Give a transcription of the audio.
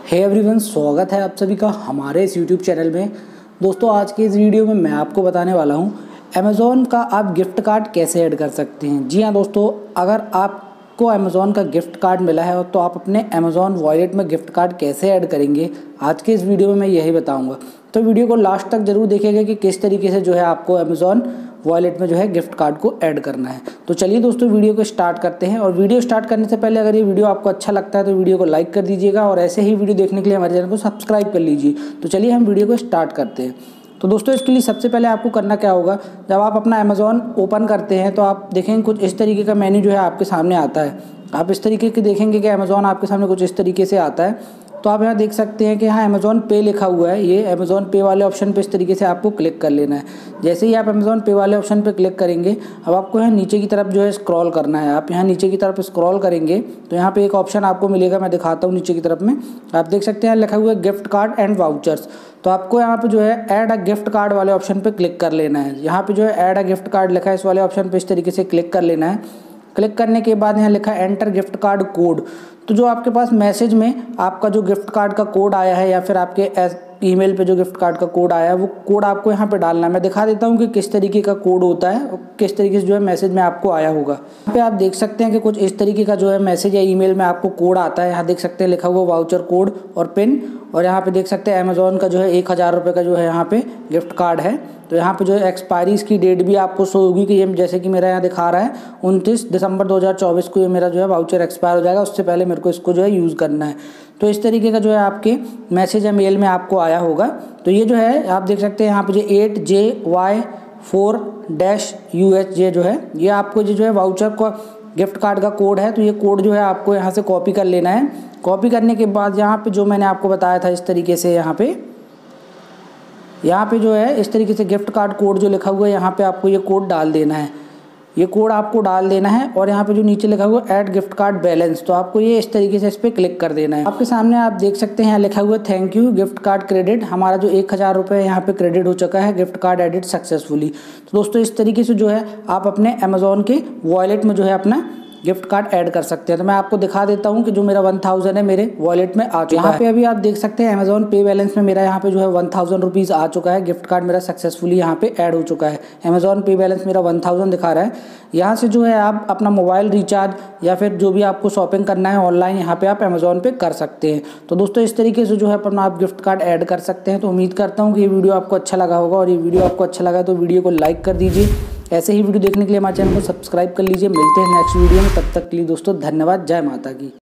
Hey everyone, स्वागत है आप सभी का हमारे इस यूट्यूब चैनल में। दोस्तों, आज के इस वीडियो में मैं आपको बताने वाला हूं अमेज़ॉन का आप गिफ्ट कार्ड कैसे ऐड कर सकते हैं। जी हाँ दोस्तों, अगर आपको अमेज़ॉन का गिफ्ट कार्ड मिला है तो आप अपने अमेज़ॉन वॉलेट में गिफ्ट कार्ड कैसे ऐड करेंगे, आज के इस वीडियो में मैं यही बताऊँगा। तो वीडियो को लास्ट तक जरूर देखिएगा कि किस तरीके से जो है आपको अमेज़ॉन वॉलेट में जो है गिफ्ट कार्ड को ऐड करना है। तो चलिए दोस्तों, वीडियो को स्टार्ट करते हैं। और वीडियो स्टार्ट करने से पहले अगर ये वीडियो आपको अच्छा लगता है तो वीडियो को लाइक कर दीजिएगा और ऐसे ही वीडियो देखने के लिए हमारे चैनल को सब्सक्राइब कर लीजिए। तो चलिए हम वीडियो को स्टार्ट करते हैं। तो दोस्तों, इसके लिए सबसे पहले आपको करना क्या होगा, जब आप अपना अमेज़ॉन ओपन करते हैं तो आप देखेंगे कुछ इस तरीके का मेन्यू जो है आपके सामने आता है। आप इस तरीके के देखेंगे कि अमेज़ॉन आपके सामने कुछ इस तरीके से आता है। तो आप यहाँ देख सकते हैं कि यहाँ अमेज़ॉन पे लिखा हुआ है। ये अमेज़ॉन पे वाले ऑप्शन पे इस तरीके से आपको क्लिक कर लेना है। जैसे ही आप अमेज़ॉन पे वाले ऑप्शन पे क्लिक करेंगे, अब आपको यहाँ नीचे की तरफ जो है स्क्रॉल करना है। आप यहाँ नीचे की तरफ स्क्रॉल करेंगे तो यहाँ पे एक ऑप्शन आपको मिलेगा, मैं दिखाता हूँ नीचे की तरफ में। आप देख सकते हैं लिखा हुआ है गिफ्ट कार्ड एंड वाउचर्स। तो आपको यहाँ पे जो है ऐड अ गिफ्ट कार्ड वाले ऑप्शन पे क्लिक कर लेना है। यहाँ पे जो है ऐड अ गिफ्ट कार्ड लिखा है, इस वाले ऑप्शन पे इस तरीके से क्लिक कर लेना है। क्लिक करने के बाद यहाँ लिखा है एंटर गिफ्ट कार्ड कोड। तो जो आपके पास मैसेज में आपका जो गिफ्ट कार्ड का कोड आया है या फिर आपके ईमेल पे जो गिफ्ट कार्ड का कोड आया है, वो कोड आपको यहाँ पे डालना है। मैं दिखा देता हूँ कि किस तरीके का कोड होता है और किस तरीके से जो है मैसेज में आपको आया होगा। यहाँ पे आप देख सकते हैं कि कुछ इस तरीके का जो है मैसेज या ईमेल में आपको कोड आता है। यहाँ देख सकते हैं लिखा हुआ वाउचर कोड और पिन, और यहाँ पे देख सकते हैं अमेज़ॉन का जो है 1000 रुपये का जो है यहाँ पे गिफ्ट कार्ड है। तो यहाँ पे जो है एक्सपायरी इसकी डेट भी आपको शो होगी कि ये जैसे कि मेरा यहाँ दिखा रहा है 29 दिसंबर 2024 को ये मेरा जो है वाउचर एक्सपायर हो जाएगा। उससे पहले मेरे को इसको जो है यूज़ करना है। तो इस तरीके का जो है आपके मैसेज या मेल में आपको आया होगा। तो ये जो है आप देख सकते हैं यहाँ पे जो 8JY4-UHJ जो है ये आपको जो है वाउचर का गिफ्ट कार्ड का कोड है। तो ये कोड जो है आपको यहाँ से कॉपी कर लेना है। कॉपी करने के बाद यहाँ पे जो मैंने आपको बताया था इस तरीके से यहाँ पे जो है इस तरीके से गिफ्ट कार्ड कोड जो लिखा हुआ है यहाँ पे आपको ये कोड डाल देना है। ये कोड आपको डाल देना है और यहाँ पे जो नीचे लिखा हुआ है ऐड गिफ्ट कार्ड बैलेंस, तो आपको ये इस तरीके से इस पर क्लिक कर देना है। आपके सामने आप देख सकते हैं यहाँ लिखा हुआ है thank you gift card credit. हमारा जो 1000 रुपये यहाँ पे क्रेडिट हो चुका है, गिफ्ट कार्ड एडिट सक्सेसफुली। तो दोस्तों, इस तरीके से जो है आप अपने अमेज़ॉन के वॉलेट में जो है अपना गिफ्ट कार्ड ऐड कर सकते हैं। तो मैं आपको दिखा देता हूं कि जो मेरा 1000 है मेरे वॉलेट में आ चुका है। यहाँ पे अभी आप देख सकते हैं अमेज़ॉन पे बैलेंस में मेरा यहाँ पे जो है 1000 रुपीज़ आ चुका है। गिफ्ट कार्ड मेरा सक्सेसफुली यहाँ पे ऐड हो चुका है। अमेज़ॉन पे बैलेंस मेरा 1000 दिखा रहा है। यहाँ से जो है आप अपना मोबाइल रिचार्ज या फिर जो भी आपको शॉपिंग करना है ऑनलाइन, यहाँ पे आप अमेज़ॉन पे कर सकते हैं। तो दोस्तों, इस तरीके से जो है अपना आप गिफ्ट कार्ड ऐड कर सकते हैं। तो उम्मीद करता हूँ कि ये वीडियो आपको अच्छा लगा होगा, और ये वीडियो आपको अच्छा लगा तो वीडियो को लाइक कर दीजिए। ऐसे ही वीडियो देखने के लिए हमारे चैनल को सब्सक्राइब कर लीजिए। मिलते हैं नेक्स्ट वीडियो में, तब तक के लिए दोस्तों धन्यवाद। जय माता की।